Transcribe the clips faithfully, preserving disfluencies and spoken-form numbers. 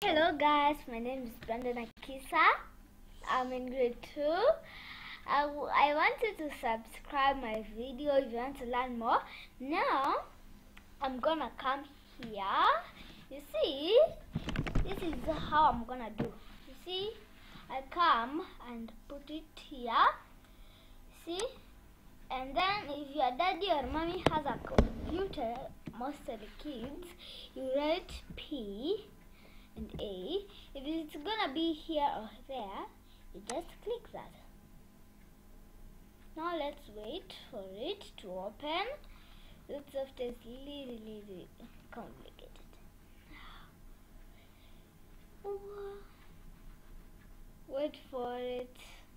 Hello guys, my name is Brandon Akisa. I'm in grade two. I, I want you to subscribe my video if you want to learn more. Now, I'm gonna come here. You see, this is how I'm gonna do. You see, I come and put it here. See, and then if your daddy or mommy has a computer, most of the kids, you write P and A. If it's gonna be here or there, you just click that. Now let's wait for it to open. This software is really, really complicated. Wait for it.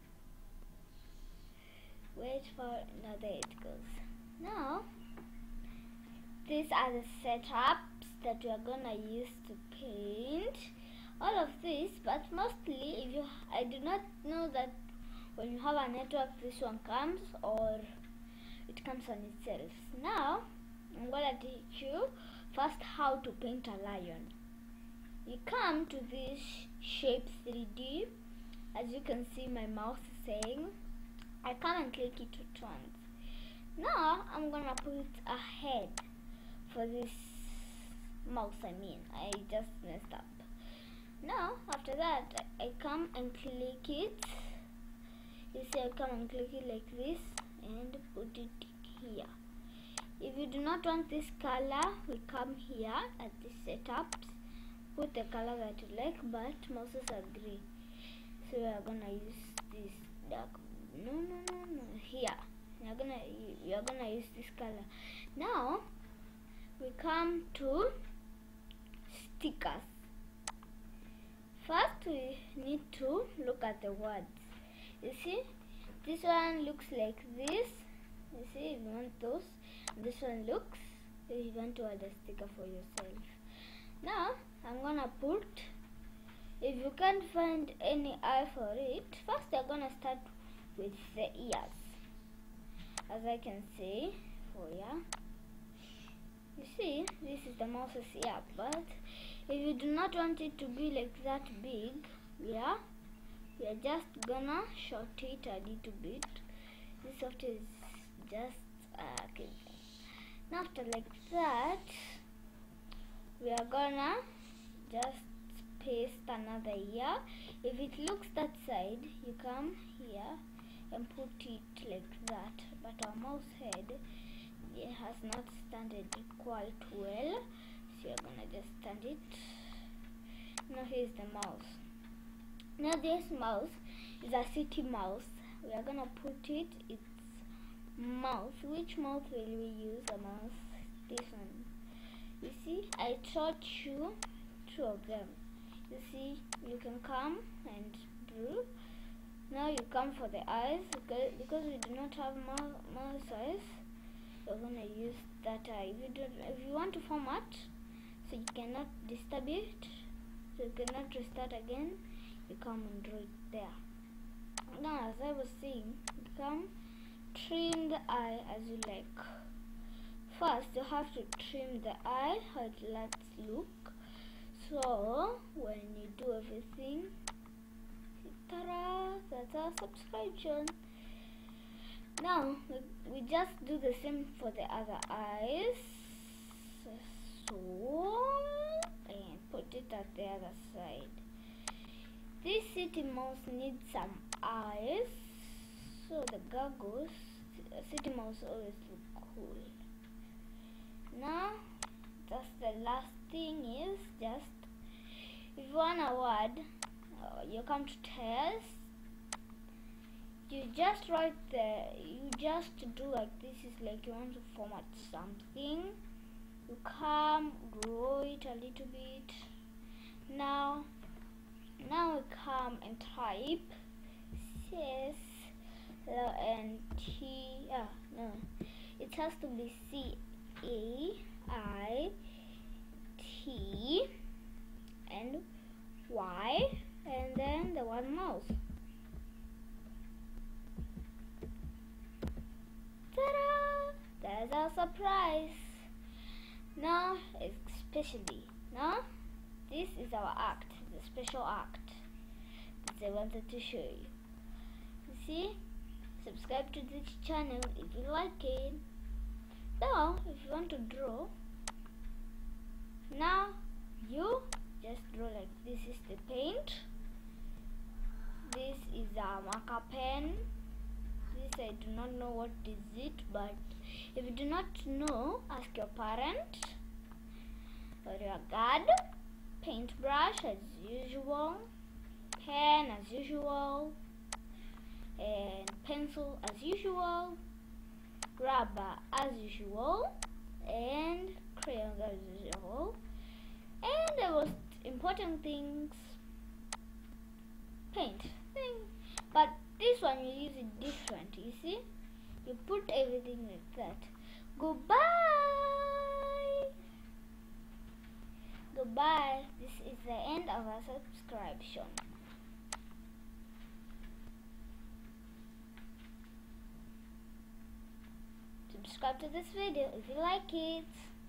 Wait for it. Now there it goes. Now, these are the setups that we are gonna use to paint all of this, but mostly if you I do not know that when you have a network this one comes or it comes on itself. Now I'm gonna teach you first how to paint a lion. You come to this shape three D, as you can see my mouse is saying. I come and click it once. Now I'm gonna put a head for this mouse. I mean, I just messed up. Now after that I come and click it. You see, I come and click it like this and put it here. If you do not want this color, we come here at the setups, put the color that you like, but mouses are gray, so we are gonna use this dark. No, no, no, no. Here, you're gonna you're gonna use this color. Now we come to stickers. First we need to look at the words. You see, this one looks like this. You see, if you want those. This one looks, if you want to add a sticker for yourself. Now I'm gonna put, if you can't find any eye for it, first you're gonna start with the ears, as I can see for you. You see, this is the mouse's ear, but if you do not want it to be like that big, yeah, we are just gonna short it a little bit. This software is just uh, okay. Now after like that, we are gonna just paste another ear. If it looks that side, you come here and put it like that, but our mouse head, it has not standed quite well, so you're gonna just stand it. Now here's the mouse. Now this mouse is a city mouse. We are gonna put it its mouth. Which mouth will we use? A mouse, this one. You see, I taught you two of them. You see, you can come and draw. Now you come for the eyes, because, because we do not have mouse eyes. We're gonna use that eye. If you don't, if you want to format, so you cannot disturb it, so you cannot restart again, you come and draw it there. Now, as I was saying, you come trim the eye as you like. First, you have to trim the eye how it lets look. So when you do everything, ta-da, that's our subscription. Now we, we just do the same for the other eyes. So and put it at the other side. This city mouse needs some eyes, so the goggles, city mouse always look cool. Now just the last thing is just, if you want a word, uh, you come to test. You just write the, you just do like this, is like you want to format something. You come, grow it a little bit. Now, now we come and type C, S, and T, ah, no, it has to be C, A, I, T, and Y, and then the one mouse. Ta-da! That's our surprise. Now, especially now, this is our act, the special act that I wanted to show you. You see, subscribe to this channel if you like it. Now, if you want to draw, now you just draw like this. Is the paint. This is a marker pen. This I do not know what is it, but if you do not know, ask your parent or your guard. Paintbrush as usual, pen as usual, and pencil as usual, rubber as usual, and crayons as usual, and the most important things, paint. But this one you use it different. You see, you put everything like that. Goodbye. Goodbye. This is the end of our subscription. Subscribe to this video if you like it.